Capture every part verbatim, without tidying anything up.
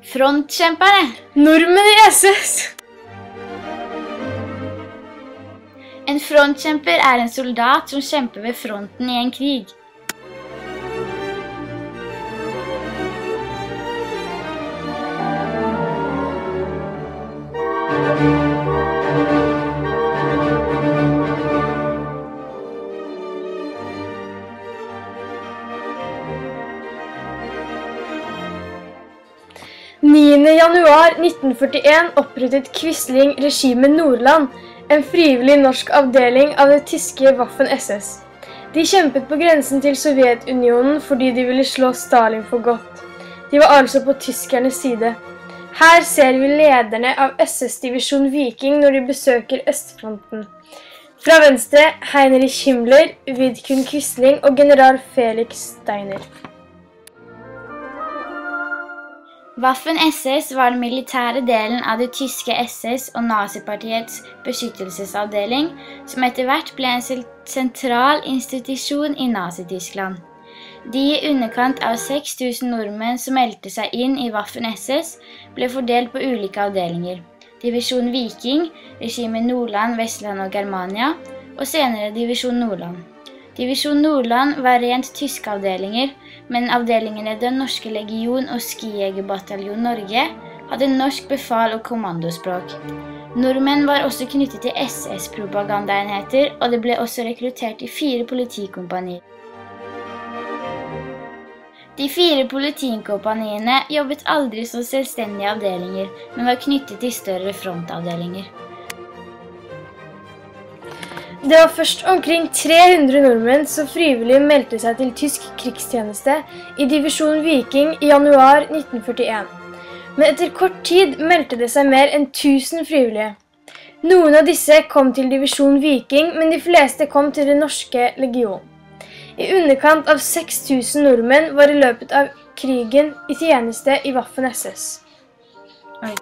Frontkjemperne! Nordmenn i S S! En frontkjemper er en soldat som kjemper ved fronten i en krig. niende januar nitten førtien opprettet Quisling regimet Nordland, en frivillig norsk avdeling av det tyske Waffen-S S. De kjempet på grensen til Sovjetunionen fordi de ville slå Stalin for godt. De var altså på tyskernes side. Her ser vi lederne av S S-divisjon Viking når de besøker Østfronten. Fra venstre Heinrich Himmler, Vidkun Quisling og general Felix Steiner. Waffen-S S var den militære delen av det tyske S S og nazipartiets beskyttelsesavdeling, som etter hvert ble en sentral institusjon i Nazi-Tyskland. De i underkant av seks tusen nordmenn som meldte seg inn i Waffen-S S, ble fordelt på ulike avdelinger. Divisjon Viking, regimet Nordland, Vestland og Germania, og senere Divisjon Nordland. Divisjon Nordland var rent tyske avdelinger, men avdelingene Den norske legion og Skijegerbataljon Norge hadde norsk befal og kommandospråk. Nordmenn var også knyttet til S S-propagandaenheter, og det ble også rekruttert i fire politikompanier. De fire politikompaniene jobbet aldri som selvstendige avdelinger, men var knyttet til større frontavdelinger. Det var først omkring tre hundre nordmenn som frivillig meldte seg til tysk krigstjeneste i divisjon Viking i januar nitten førtien. Men etter kort tid meldte det seg mer enn tusen frivillige. Noen av disse kom til divisjon Viking, men de fleste kom til Den norske legion. I underkant av seks tusen nordmenn var i løpet av krigen i tjeneste i Waffen-S S. Oi.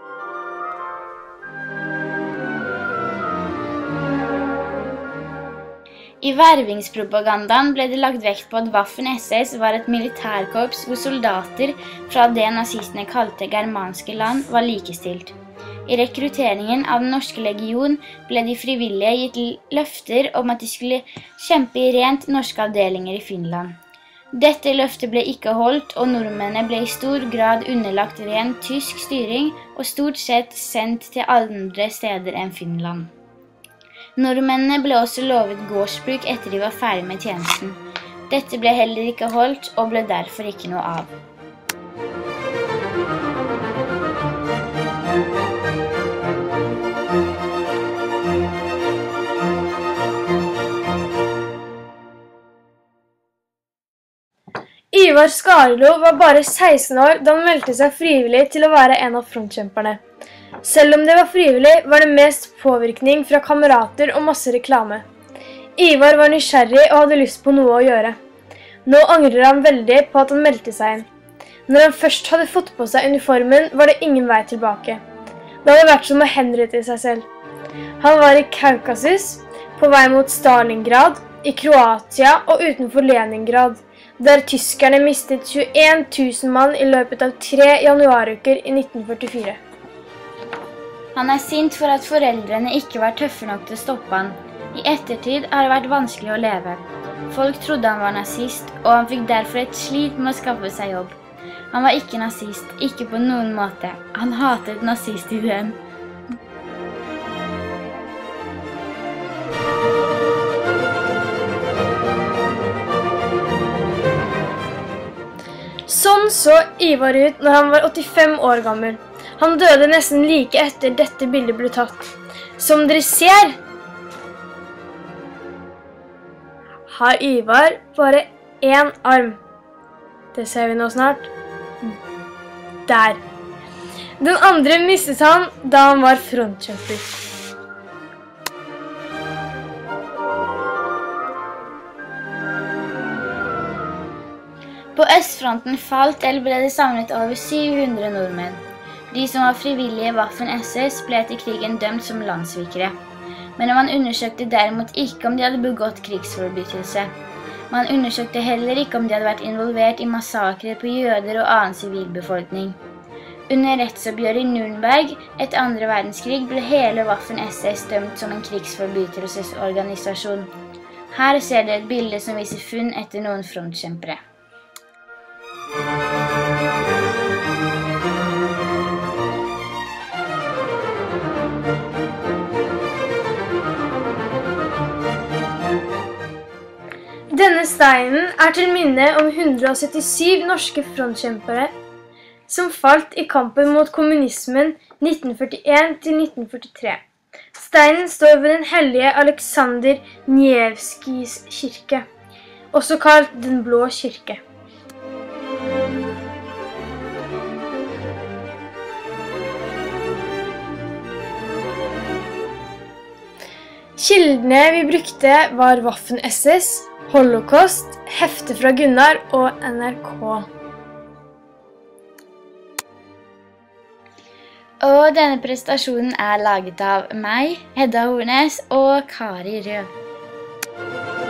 I vervingspropagandaen ble det lagt vekt på at Waffen-S S var et militærkorps hvor soldater fra det nazistene kalte germanske land var likestilt. I rekrutteringen av Den norske legion ble de frivillige gitt løfter om at de skulle kjempe i rent norske avdelinger i Finland. Dette løftet ble ikke holdt, og nordmennene ble i stor grad underlagt rent tysk styring og stort sett sendt til andre steder enn Finland. Nordmennene ble også lovet gårdsbruk etter de var ferdig med tjenesten. Dette ble heller ikke holdt, og ble derfor ikke noe av. Ivar Skarlo var bare seksten år da han meldte seg frivillig til å være en av frontkjemperne. Selv om det var frivillig, var det mest påvirkning fra kamerater og masse reklame. Ivar var nysgjerrig og hadde lyst på noe å gjøre. Nå angrer han veldig på at han meldte seg inn. Når han først hadde fått på seg uniformen, var det ingen vei tilbake. Det hadde vært som å henrette seg selv. Han var i Kaukasus, på vei mot Stalingrad, i Kroatia og utenfor Leningrad, der tyskerne mistet tjueen tusen mann i løpet av tre januaruker i nitten førtifire. Han er sint for at foreldrene ikke var tøffe nok til å stoppe han. I ettertid har det vært vanskelig å leve. Folk trodde han var nazist, og han fikk derfor et slit med å skaffe seg jobb. Han var ikke nazist, ikke på noen måte. Han hatet nazistideen. Sånn så Ivar ut når han var åttifem år gammel. Han døde nesten like etter dette bildet ble tatt. Som dere ser, har Ivar bare én arm. Det ser vi nå snart. Der. Den andre mistet han da han var frontkjemper. På østfronten falt eller ble det samlet over syv hundre nordmenn. De som var frivillige i Waffen-S S ble etter krigen dømt som landssvikere. Men man undersøkte derimot ikke om de hadde begått krigsforbrytelse. Man undersøkte heller ikke om de hadde vært involvert i massakrer på jøder og annen sivilbefolkning. Under rettsoppgjøret i Nürnberg etter andre verdenskrig ble hele Waffen-S S dømt som en krigsforbrytelsesorganisasjon. Her ser dere et bilde som viser funn etter noen frontkjempere. Denne steinen er til minne om hundre og syttisju norske frontkjempere som falt i kampen mot kommunismen nitten førtien til nitten førtitre. Steinen står ved den hellige Aleksander Nevskijs kirke, også kalt Den blå kirke. Kildene vi brukte var Waffen-S S, Holocaust, hefte fra Gunnar og N R K. Og denne prestasjonen er laget av meg, Hedda Hornes og Kari Rød.